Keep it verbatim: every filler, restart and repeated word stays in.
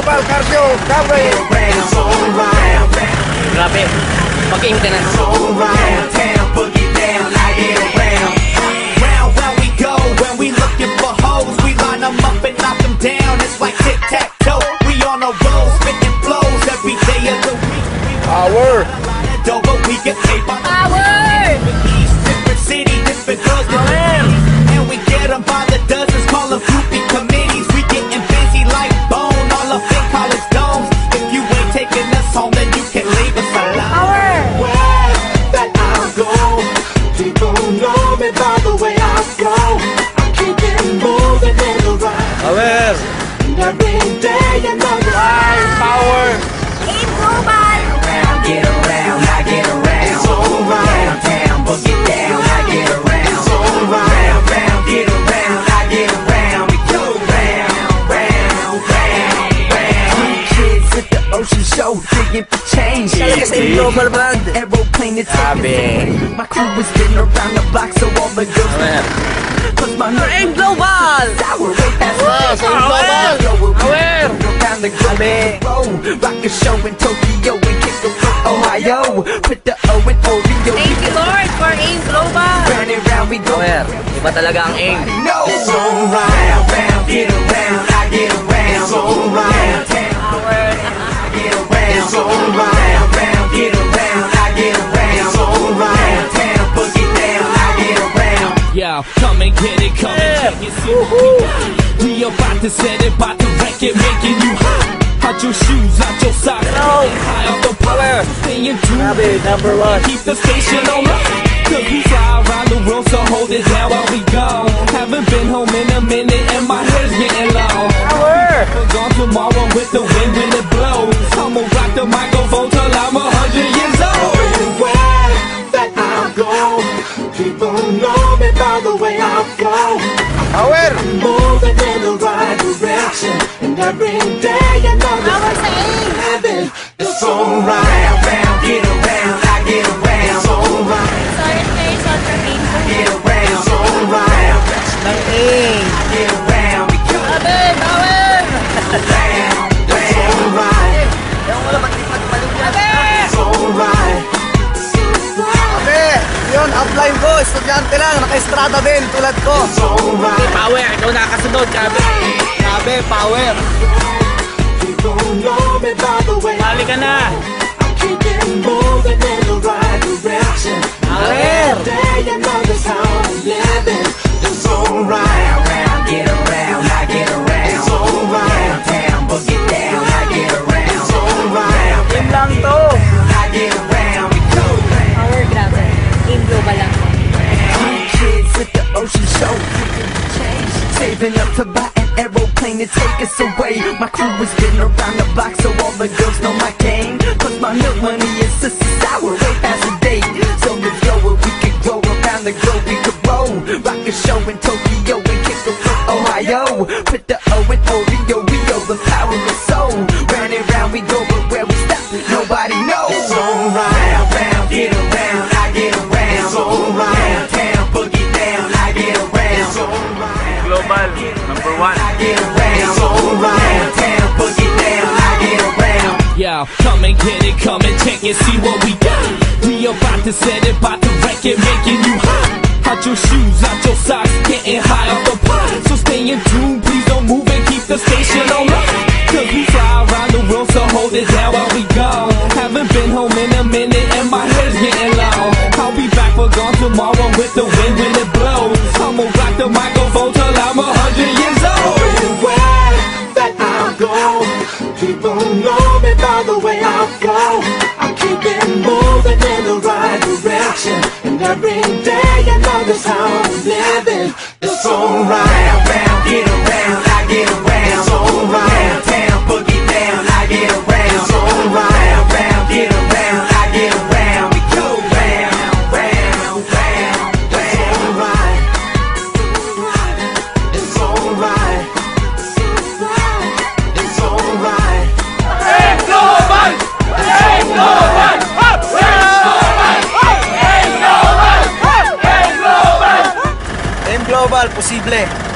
Global Cardio Cafe. Grabe, mag-maintenance. Round we go, when we looking for hoes, we line them up and knock them down. It's like tic-tac-toe, we on a roll, spitting flows every day of the week. Power. But we get paid by the Power! different city, different girls, different and we get them by the dozens, call them groupie committees. We getting busy like bone, all up in college domes. If you ain't taking us home, then you can leave us alone. Power! Where that I'll go, people know me by the way I go. I keep it moving in the right. Power. And every day another Power. Team Global! get around, I get around. It's alright. Downtown, boogie down, I get around. It's alright. Round, round, get around, I get around. We go round, round, round, round. Kids at the ocean show, digging for change. Talaga sa Global Band. Aeroplane is Sabi. taking. My crew is getting around the block, so all the girls. Cause my Team Global! sour way past Power. Power. Power. around the globe, rock a show in Tokyo and kick the Ohio. Put the O in Oreo. Thank you, Lord, for Aim Global! Round and round we go. Power, iba talaga ang aim. No. It's alright. Round, get around, I get around. It's alright. Power! Get around. It's alright. Round, get around, I get around. It's alright. Town, boogie down, I get around. Yeah, come and get it, come and check it, see what we got. We about to set it, about to wreck it, making you hot. Out your shoes, out your socks, high off the power. Stay in tune, Grabe, number one. keep the station on lock. Cause we fly around the world, so hold it down while we go. Haven't been home in a minute and my hair's getting long. Power! We're gone tomorrow with the wind when it blows. I'ma rock the microphone till I'm a hundred years old. Everywhere that I go, people know me by the way I go. Power. Moving in the right direction, and every day another Power sa Aim! heaven. It's alright. Round, get around, I get around. It's alright. Sorry, there's one from Aim Get Global. around. It's alright. Ng aim. Get around. We go Grabe, power! round, round. Yung wala matipag-malugyan. Grabe! It's alright. Sabi. Yun, upline ko. Estudyante lang. Naka-estrada din. Tulad ko. It's alright. Power, ikaw nakakasunod. Grabe. Sabi. Power. People know me by the way I Balik ka na. keep it moving in the right direction. Power. Every day another's how I'm living. It's alright. Round, get around, I get around. It's alright. Down, boogie down, I get around. It's alright. Team lang to. I get around. We go round. Power, grabe. Aim Global lang. Kids at the ocean show, change, saving up to buy an aeroplane to take us away. My crew is getting around the block, so all the girls know my game. Plus my milk money is sister sour, way past the date. So let's go where we could go around the globe, we could roll, rock a show in Tokyo and kick the foot Ohio. Put the O in Oreo, we overpower the soul. Round and round we go, but where we stop, nobody knows. It's alright. Round, get around, I get around. It's alright. Town, boogie down, I get around. It's alright. Global, number one. I get around. It's alright. Town, boogie down, I get around. Yeah, come and get it, come and check it, see what we got. We about to set it, about to wreck it, making you hot. Out your shoes, out your socks, getting high off the pot. So stay in tune, please don't move and keep the station on lock. Cause we fly around the world, so hold it down while we go. Haven't been home in a minute and my hair's getting long. I'll be back for gone tomorrow with the wind when it blows. I'ma rock the microphone till I'm a hundred years old. Everywhere that I go, people know me by the way I go. I keep it moving in the right direction, and every day another's how I'm living. It's alright. Round, get around, I get around. It's alright. Town, boogie down, I get around. It's alright. Round, get around, I get around. We go round, round, round, round. It's alright. It's alright. Aim Global! Aim Global! Aim Global! Aim Global! Aim Global, posible.